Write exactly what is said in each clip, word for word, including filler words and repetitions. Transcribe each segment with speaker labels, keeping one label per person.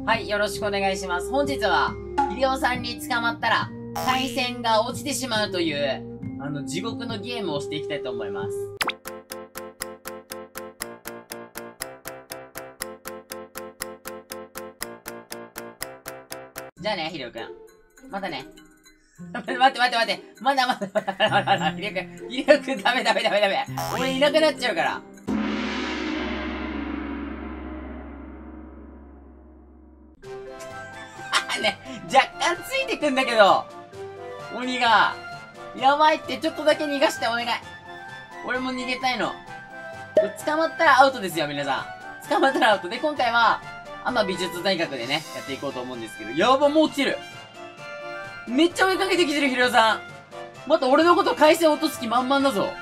Speaker 1: はい、よろしくお願いします。本日は、ヒデオさんに捕まったら、回線が落ちてしまうという、あの、地獄のゲームをしていきたいと思います。じゃあね、ヒデオくん。またね。待って待って待って待って。まだまだまだまだまだまだ。ヒデオくん、ヒデオくんダメダメダメダメ。俺いなくなっちゃうから。ね、若干ついてくんだけど、鬼が、やばいってちょっとだけ逃がしてお願い。俺も逃げたいの。捕まったらアウトですよ、皆さん。捕まったらアウトで、今回は、アマ美術大学でね、やっていこうと思うんですけど、やば、もう来てる。めっちゃ追いかけてきてる、ヒロさん。また俺のこと回線落とす気満々だぞ。はい、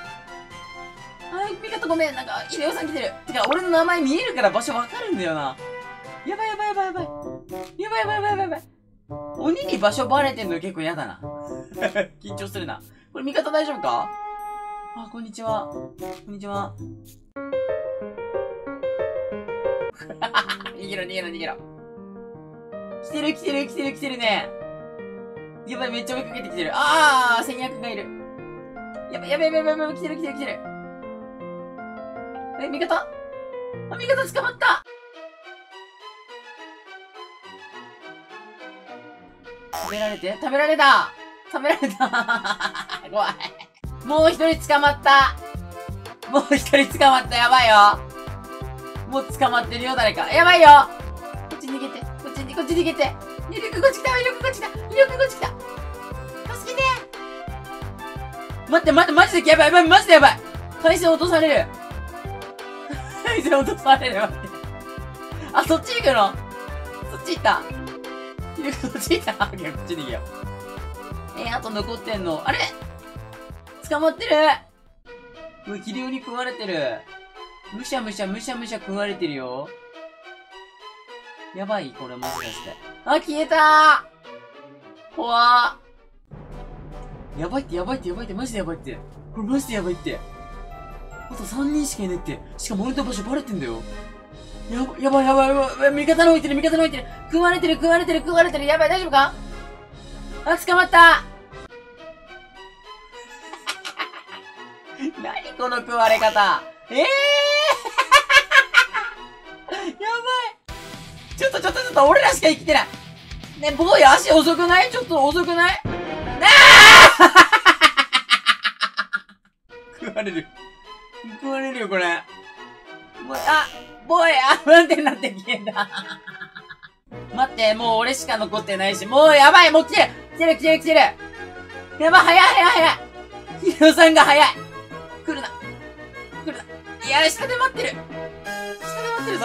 Speaker 1: 味方ごめん、なんか、ヒデオさん来てる。てか、俺の名前見えるから場所わかるんだよな。やばいやばいやばいやばい。やばいやばいやばいやばいやばい。鬼に場所バレてんの結構嫌だな。緊張するな。これ味方大丈夫か？あ、こんにちは。こんにちは。逃げろ逃げろ逃げろ。来てる来てる来てる来てるね。やばい、めっちゃ追いかけてきてる。あー、戦略がいる。やばいやばいやばいやばい、来てる来てる来てる。え、味方？あ、味方捕まった。食べられて食べられた食べられた怖い。もう一人捕まったもう一人捕まったやばいよもう捕まってるよ、誰か。やばいよこっち逃げてこっちに、こっち逃げて威力こっち来た威力こっち来た威力こっち来た助けて待って待ってマジでやばいやばいマジでやばい回線落とされる回線落とされる待ってあ、そっち行くのそっち行った威力こっち行ったこっち逃げよう。えー、あと残ってんの。あれ捕まってるうわ、ヒデオに食われてる。むしゃむしゃむしゃむしゃ食われてるよ。やばいこれもしかして。あ、消えたー怖ー。やばいってやばいってやばいってマジでやばいって。これマジでやばいって。あとさんにんしかいないって。しかも俺の場所バレてんだよ。やばいやばいやばいやばい。味方の置いてる味方の置いてる。食われてる食われてる食われてる。やばい大丈夫かあ、捕まった何この食われ方ええーやばいちょっとちょっとちょっと俺らしか生きてないね、ボーイ足遅くないちょっと遅くないなあ食われる。食われるよ、これ。もう、あ、ボーイ、あ、不安定になって消えた。待って、もう俺しか残ってないし、もうやばい、もう来てる来てる来てる来てるやばい、早い早い早いヒデオさんが早い来るな来るな。いや、下で待ってる下で待ってるぞ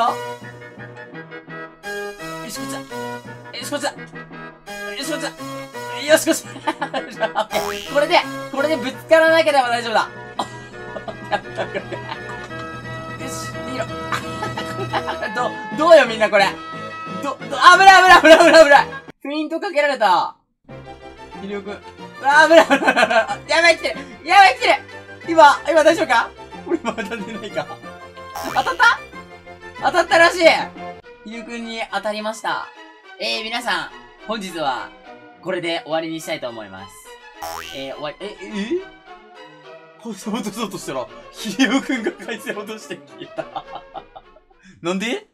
Speaker 1: よし、こっちだよし、こっちだよし、こっちだよし、こっちだこれで、これでぶつからなければ大丈夫だよし、逃げろど、どうよみんなこれど、ど、危ない危ない危ない危ない危ないフェイントかけられたヒデオくん。うわ、危ない危ない危ない。やばい来てるやばい来てる今、今大丈夫か俺まだ当たってないか当たった当たったらしいヒデオくんに当たりました。えー、皆さん、本日は、これで終わりにしたいと思います。えー、終わり、え、え回線落とそうとしたら、ヒデオくんが回線落として消えた。なんで